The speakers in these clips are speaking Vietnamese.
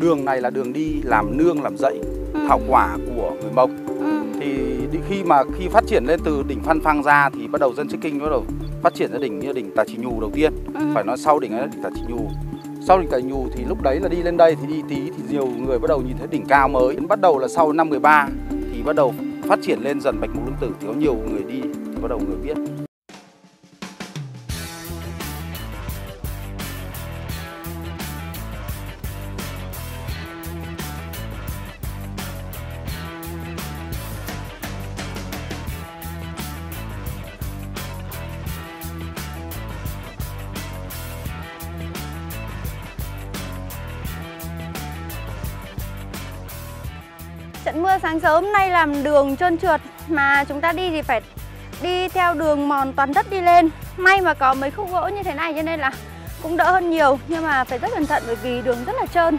đường này là đường đi làm nương, làm rẫy, thảo quả của người Mông. Thì khi phát triển lên từ đỉnh Phan Phang ra thì bắt đầu dân Trấn Kinh bắt đầu phát triển ra đỉnh như đỉnh Tà Chỉ Nhù đầu tiên. Phải nói sau đỉnh ấy là đỉnh Tà Chỉ Nhù. Sau đỉnh Tà Chỉ Nhù thì lúc đấy là đi lên đây thì đi tí thì nhiều người bắt đầu nhìn thấy đỉnh cao mới. Bắt đầu là sau năm 13 thì bắt đầu phát triển lên dần Bạch Mục Lương Tử thì có nhiều người đi thì bắt đầu người biết. Trận mưa sáng sớm nay làm đường trơn trượt, mà chúng ta đi thì phải đi theo đường mòn toàn đất đi lên. May mà có mấy khúc gỗ như thế này cho nên là cũng đỡ hơn nhiều, nhưng mà phải rất cẩn thận bởi vì đường rất là trơn.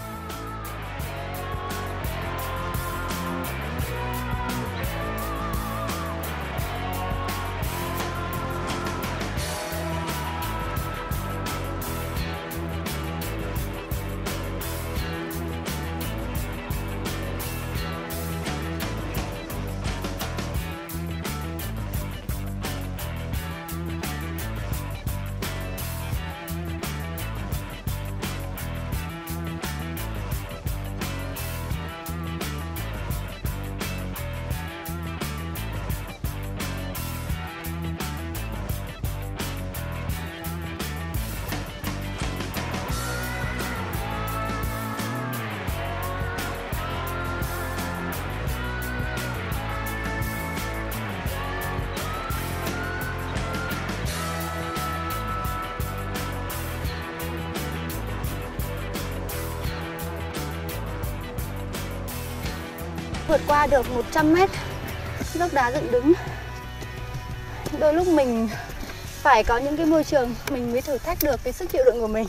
Vượt qua được 100 mét dốc đá dựng đứng. Đôi lúc mình phải có những cái môi trường mình mới thử thách được cái sức chịu đựng của mình.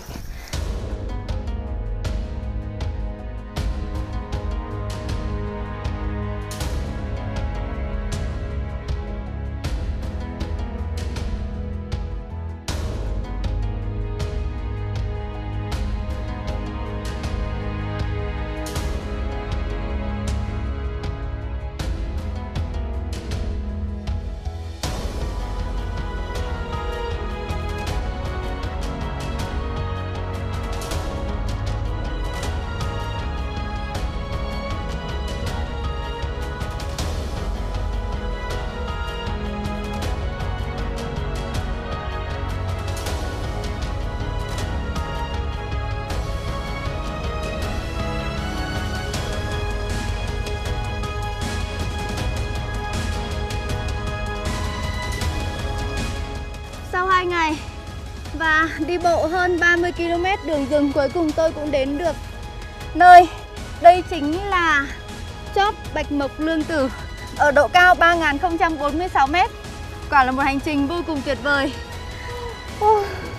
Sau 2 ngày và đi bộ hơn 30 km đường rừng, cuối cùng tôi cũng đến được nơi. Đây chính là chóp Bạch Mộc Lương Tử ở độ cao 3046 m. Quả là một hành trình vô cùng tuyệt vời.